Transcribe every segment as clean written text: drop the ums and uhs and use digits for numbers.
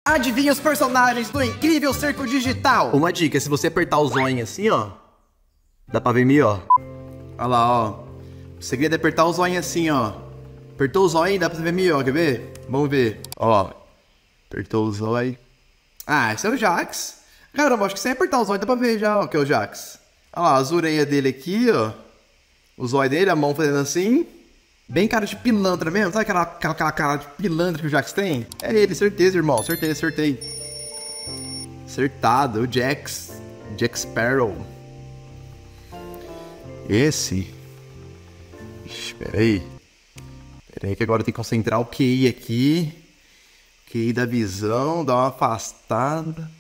Adivinha os personagens do incrível Cerco Digital? Uma dica, se você apertar o zóio assim, ó, dá pra ver mim, ó. Olha lá, ó. O segredo é apertar o zóio assim, ó. Apertou o zóio, dá pra ver mim, ó. Quer ver? Vamos ver. Ó. Apertou o zóio. Ah, esse é o Jax. Caramba, acho que sem apertar o zóio dá pra ver já, ó, que é o Jax. Olha lá, as orelhas dele aqui, ó. O zóio dele, a mão fazendo assim. Bem cara de pilantra mesmo. Sabe aquela cara de pilantra que o Jax tem? É ele, certeza, irmão. Acertei. Acertado, o Jax. Jack Sparrow. Esse. Ixi, peraí que agora eu tenho que concentrar o QI aqui. QI da visão, dar uma afastada.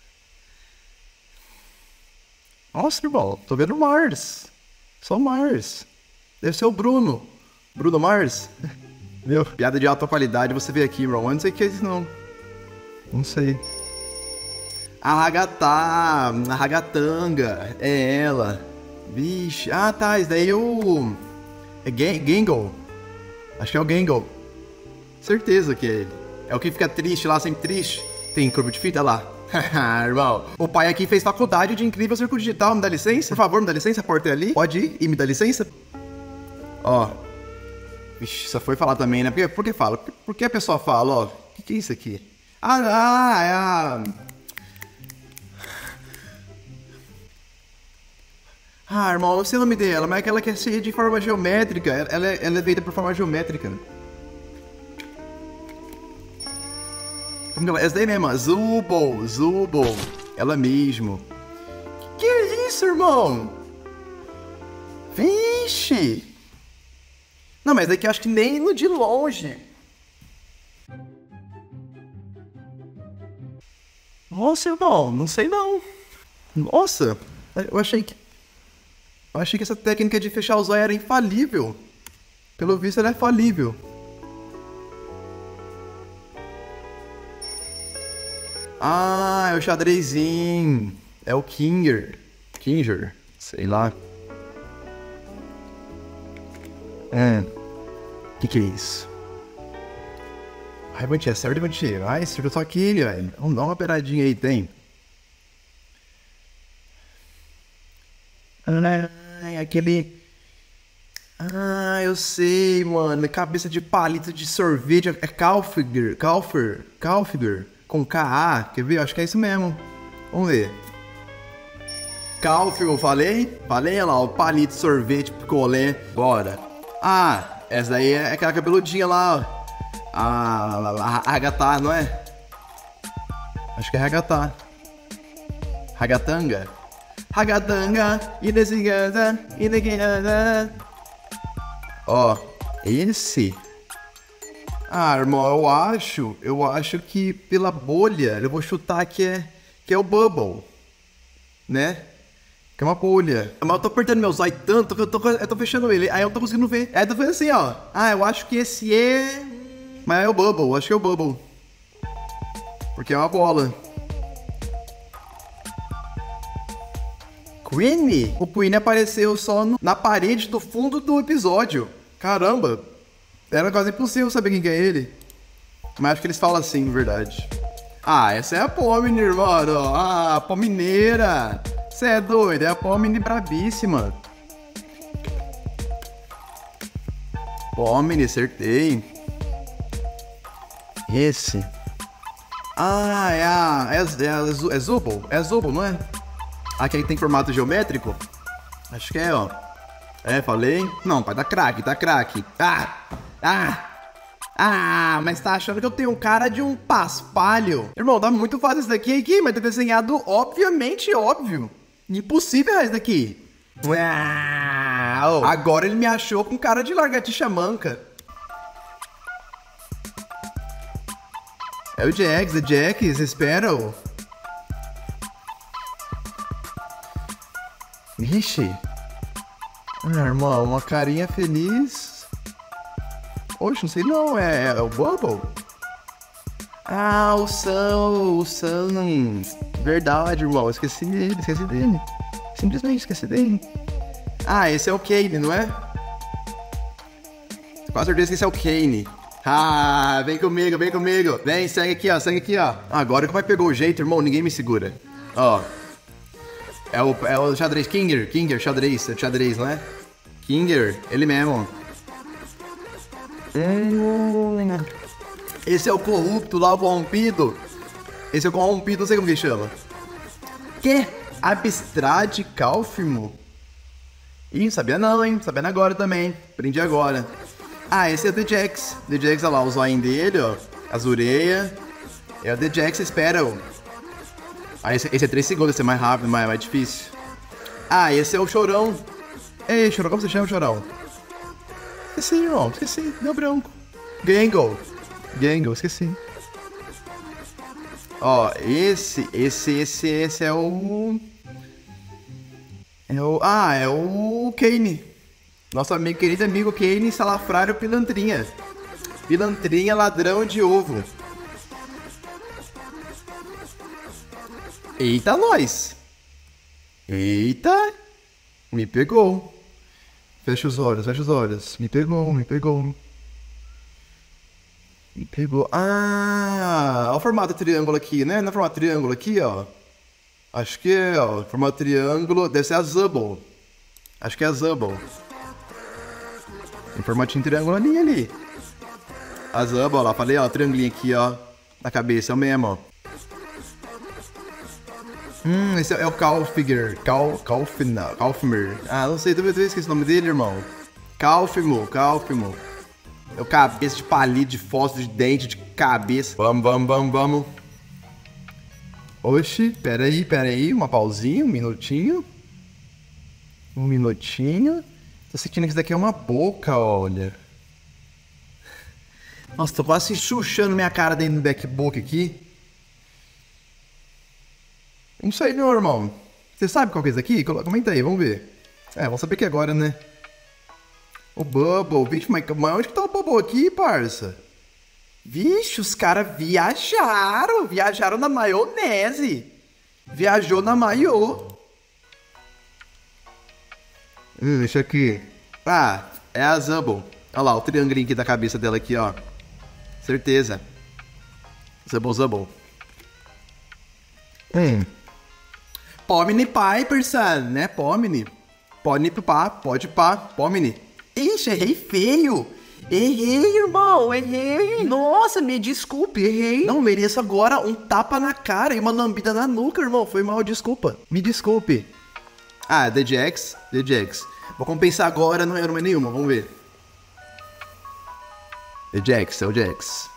Nossa, irmão, tô vendo o Mars. Só o Mars. Deve ser o Bruno. Bruno Mars? Meu, piada de alta qualidade você vê aqui, irmão. Eu não sei o que é isso, não. Não sei. A Ragatanga. É ela. Vixe. Ah, tá. Isso daí é o... É Gangle. Acho que é o Gangle. Certeza que é ele. É o que fica triste lá, sempre triste. Tem curva de fita lá. Irmão, o pai aqui fez faculdade de incrível Cerco Digital. Me dá licença? Por favor, me dá licença, a porta é ali. Pode ir e me dá licença? Ó. Vixe, só foi falar também, né? Por que fala? Por que a pessoa fala, ó? O que é isso aqui? É a... Ah, irmão, não sei o nome dela, mas é que ela quer ser de forma geométrica. Ela é feita por forma geométrica. Essa daí mesmo, Zubul. Ela mesmo. Que é isso, irmão? Vixe! Não, mas daqui eu acho que nem no de longe. Nossa, irmão, não sei não. Nossa, eu achei que essa técnica de fechar os olhos era infalível. Pelo visto, ela é falível. Ah, é o xadrezinho. É o Kinger, sei lá. Que é isso? Ai, Bantinha, certo, Bantinha? Ai, acertou só aquele, velho. Vamos dar uma operadinha aí, tem. Ai, aquele... Ah, eu sei, mano. Cabeça de palito de sorvete. É Kaufger. Com K-A. Quer ver? Acho que é isso mesmo. Vamos ver. Kaufger, eu falei? Falei, olha lá, o palito de sorvete, picolé. Bora. Ah, essa daí é aquela cabeludinha lá, ó. A Ragatá, não é? Acho que é Ragatá. Ragatanga, Inesiganda. Ó, esse. Ah, irmão, eu acho que pela bolha, eu vou chutar que é o Bubble, né? Que é uma bolha. Mas eu tô apertando meu zóio tanto que eu tô fechando ele. Aí eu não tô conseguindo ver. Aí eu tô fazendo assim, ó. Ah, eu acho que esse é... Mas é o Bubble, acho que é o Bubble. Porque é uma bola. Queenie? O Queenie apareceu só na parede do fundo do episódio. Caramba. Era quase impossível saber quem que é ele. Mas acho que eles falam assim, na verdade. Ah, essa é a Pomni, irmão. Ah, a Pomineira. Você é doido, é a Pomni brabíssima. Pomni, acertei. Esse. Ah, é Zubul? É Zubul, não é? Ah, que aí tem formato geométrico? Acho que é, ó. É, falei? Não, pai, tá craque. Mas tá achando que eu tenho um cara de um paspalho. Irmão, tá muito fácil isso daqui, mas tá desenhado obviamente óbvio. Impossível isso daqui. Uau! Agora ele me achou com cara de lagartixa manca. É o Jax, espera. Vixe. Ah, irmão, uma carinha feliz. Oxe, não sei não, é o Bubble? Ah, o Sam. Verdade, irmão, esqueci dele. Simplesmente esqueci dele. Ah, esse é o Kane, não é? Com certeza que esse é o Kane. Ah, vem comigo, vem comigo. Vem, segue aqui, ó, segue aqui, ó. Agora que vai pegar o jeito, irmão, ninguém me segura. Ó. É o xadrez, Kinger, xadrez, é xadrez, não é? Kinger, ele mesmo. Esse é o corrupto lá, o corrompido. Esse é o corrompido, não sei como que chama. Que? Abstrad Calfimo? Ih, não sabia não, hein? Sabendo agora também. Aprendi agora. Ah, esse é o The Jax. The Jax, olha lá, o zoinho dele, ó. As orelhas. É o The Jax, espera, ó. Ah, esse é 3 segundos, esse é mais rápido, mais difícil. Ah, esse é o Chorão. Ei, Chorão, como você chama, Chorão? Esqueci, irmão, esqueci. Deu branco. Gangle, esqueci. Ó, esse é o... É o Kane. Nosso amigo, querido amigo Kane Salafrário Pilantrinha. Pilantrinha ladrão de ovo. Eita, nós. Eita. Me pegou. Fecha os olhos, fecha os olhos. Me pegou, me pegou. Me pegou. Ah, olha o formato triângulo aqui, né? Não é formato triângulo aqui, ó. Acho que é, ó. Formato triângulo. Deve ser a Zubble. Acho que é a Zubble. Tem formatinho triângulo ali. A Zubble, ó lá. Falei, ó. Triangulinho aqui, ó. Na cabeça, é o mesmo, ó. Esse é o Calfiger. Calfimer. Ah, não sei, talvez eu esqueci o nome dele, irmão. Calfimo. É o cabeça de palito, de fósforo, de dente, de cabeça. Vamos. Oxi, peraí. Uma pausinha, um minutinho. Tô sentindo que isso daqui é uma boca, olha. Nossa, tô quase chuchando minha cara dentro do backbook aqui. Não sei, meu irmão. Você sabe qual que é isso aqui? Comenta aí, vamos ver. Vamos saber que agora, né? O Bubble. Vixe, mas onde que tá o Bubble aqui, parça? Vixe, os caras viajaram. Viajaram na maionese. Viajou na maiô. Deixa aqui. Ah, é a Zubble. Olha lá, o triângulo aqui da cabeça dela aqui, ó. Certeza. Zubble. Pomni Piperson, né? Pomni pá, pode pá, Pomni. Ixi, errei feio. Errei, irmão, errei. Nossa, me desculpe, errei. Não, mereço agora um tapa na cara e uma lambida na nuca, irmão. Foi mal, desculpa. Me desculpe. Ah, The Jax. Vou compensar agora, não erro mais nenhuma, vamos ver. The Jax, é o Jax.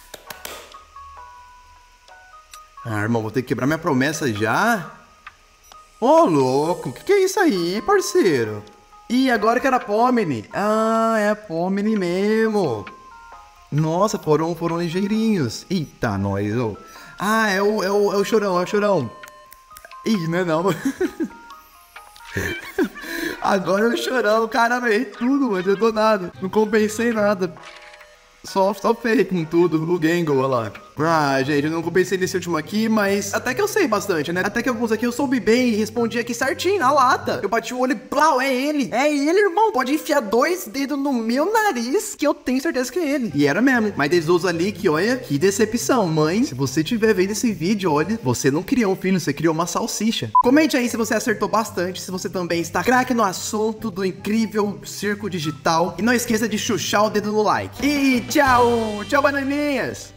Ah, irmão, vou ter que quebrar minha promessa já? Ô, louco, que é isso aí, parceiro? Ih, agora que era Pomni. Ah, é a Pomni mesmo. Nossa, foram ligeirinhos. Eita, nós, ô. Ah, é o Chorão, Ih, não é não. Agora é o Chorão, caramba, errei tudo, mano, eu tô nada. Não compensei nada. Só fake com tudo, o Gangle, olha lá. Ah, gente, eu não compensei nesse último aqui, mas até que eu sei bastante, né? Até que alguns aqui eu soube bem e respondi aqui certinho, na lata. Eu bati o olho e blau, é ele, irmão. Pode enfiar 2 dedos no meu nariz que eu tenho certeza que é ele. E era mesmo. Mas desde ali que, olha, que decepção, mãe. Se você tiver vendo esse vídeo, olha, você não criou um filho, você criou uma salsicha. Comente aí se você acertou bastante, se você também está craque no assunto do incrível circo digital. E não esqueça de chuchar o dedo no like. E tchau, bananinhas.